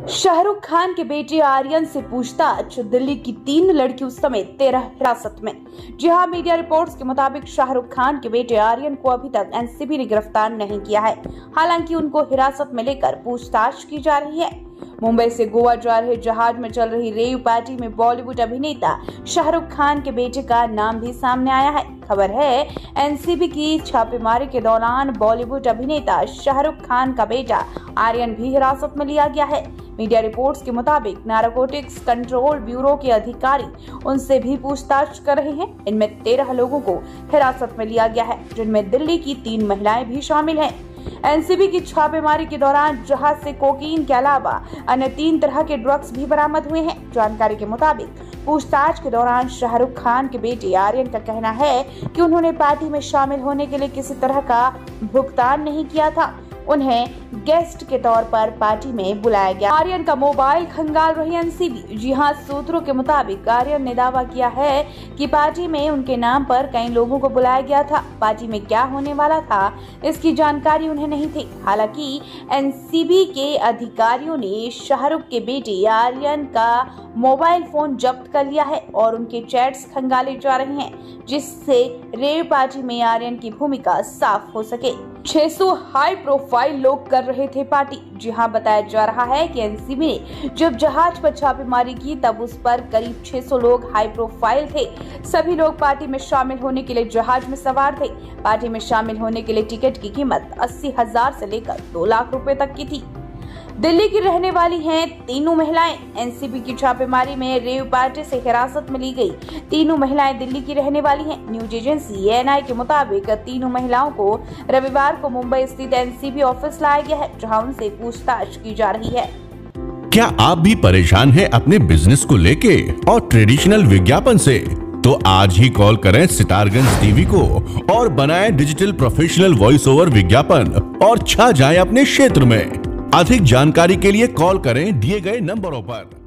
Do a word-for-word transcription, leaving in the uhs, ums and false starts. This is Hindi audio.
शाहरुख खान के बेटे आर्यन से पूछताछ, दिल्ली की तीन लड़कियों समेत तेरह हिरासत में। जी हां, मीडिया रिपोर्ट्स के मुताबिक शाहरुख खान के बेटे आर्यन को अभी तक एनसीबी ने गिरफ्तार नहीं किया है। हालांकि उनको हिरासत में लेकर पूछताछ की जा रही है। मुंबई से गोवा जा रहे जहाज में चल रही रेव पार्टी में बॉलीवुड अभिनेता शाहरुख खान के बेटे का नाम भी सामने आया है। खबर है, एनसीबी की छापेमारी के दौरान बॉलीवुड अभिनेता शाहरुख खान का बेटा आर्यन भी हिरासत में लिया गया है। मीडिया रिपोर्ट्स के मुताबिक नारकोटिक्स कंट्रोल ब्यूरो के अधिकारी उनसे भी पूछताछ कर रहे हैं। इनमें तेरह लोगों को हिरासत में लिया गया है, जिनमें दिल्ली की तीन महिलाएं भी शामिल हैं। एनसीबी की छापेमारी के दौरान जहाज से कोकीन के अलावा अन्य तीन तरह के ड्रग्स भी बरामद हुए हैं। जानकारी के मुताबिक पूछताछ के दौरान शाहरुख खान के बेटे आर्यन का कहना है कि उन्होंने पार्टी में शामिल होने के लिए किसी तरह का भुगतान नहीं किया था। उन्हें गेस्ट के तौर पर पार्टी में बुलाया गया। आर्यन का मोबाइल खंगाल रही एनसीबी। जी हां, सूत्रों के मुताबिक आर्यन ने दावा किया है कि पार्टी में उनके नाम पर कई लोगों को बुलाया गया था। पार्टी में क्या होने वाला था, इसकी जानकारी उन्हें नहीं थी। हालांकि एनसीबी के अधिकारियों ने शाहरुख के बेटे आर्यन का मोबाइल फोन जब्त कर लिया है और उनके चैट्स खंगाले जा रहे हैं, जिससे रेव पार्टी में आर्यन की भूमिका साफ हो सके। छह सौ हाई प्रोफाइल लोग कर रहे थे पार्टी। जी हां, बताया जा रहा है कि एनसीबी ने जब जहाज पर छापेमारी की तब उस पर करीब छह सौ लोग हाई प्रोफाइल थे। सभी लोग पार्टी में शामिल होने के लिए जहाज में सवार थे। पार्टी में शामिल होने के लिए टिकट की कीमत अस्सी हजार से लेकर दो लाख रुपए तक की थी। दिल्ली की रहने वाली हैं तीनों महिलाएं। एनसीबी की छापेमारी में रेव पार्टी से हिरासत में ली गई तीनों महिलाएं दिल्ली की रहने वाली हैं। न्यूज एजेंसी एएनआई के मुताबिक तीनों महिलाओं को रविवार को मुंबई स्थित एनसीबी ऑफिस लाया गया है, जहां उनसे पूछताछ की जा रही है। क्या आप भी परेशान हैं अपने बिजनेस को लेके और ट्रेडिशनल विज्ञापन से? तो आज ही कॉल करें सितारगंज टीवी को और बनाएं डिजिटल प्रोफेशनल वॉइस ओवर विज्ञापन और छा जाएं अपने क्षेत्र में। अधिक जानकारी के लिए कॉल करें दिए गए नंबरों पर।